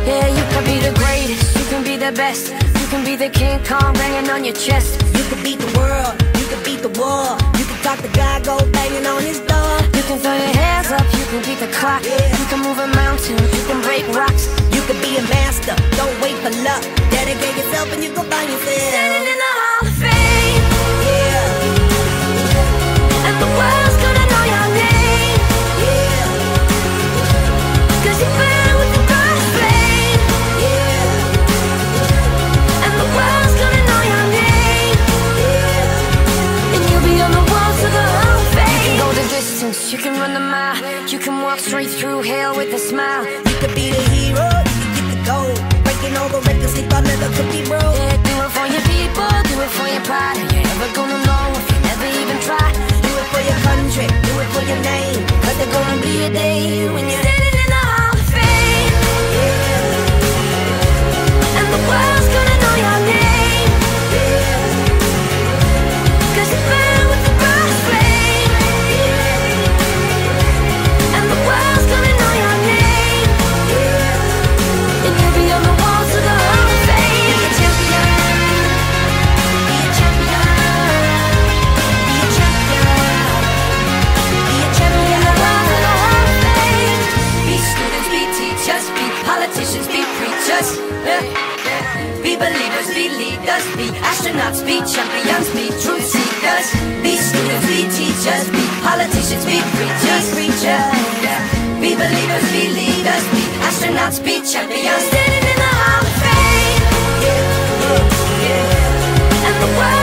Yeah, you can be the greatest, you can be the best, you can be the King Kong banging on your chest. You can beat the world, you can beat the war. You can talk the guy, go banging on his door. You can throw your hands up, you can beat the clock. You can move a mountain, you can break rocks. You can be a master, don't wait for luck. Dedicate yourself and you go find yourself. Standing in the Hall of Fame, Yeah, and the world's gonna know your name. yeah, 'Cause you burn with the brightest flame, yeah, and the world's gonna know your name. yeah. And you'll be on the walls of the Hall of Fame. You can go the distance, you can run the mile. You can walk straight through hell with a smile. You could be the hero, you can get the gold. Breaking all the records they thought never could be broke. Yeah, do it for your people, do it for your pride. And you're never gonna know if you never even try. Do it for your country, do it for your name. 'Cause there's gonna be a day when you're Standing in the Hall of Fame, and the world's gonna know your name. 'Cause you burn with the brightest flame, and the world's gonna know your name. And you'll be on the walls of the Hall of Fame. Be a champion, be a champion, be a champion, be a champion. the walls of the Hall of Fame. Be students, be teachers, be politicians, be preachers. Be believers, be leaders, be astronauts, be champions, be truth seekers. Be students, be teachers, be politicians, be preachers. Be believers, be leaders, be astronauts, be champions. Standing in the Hall of Fame, and the world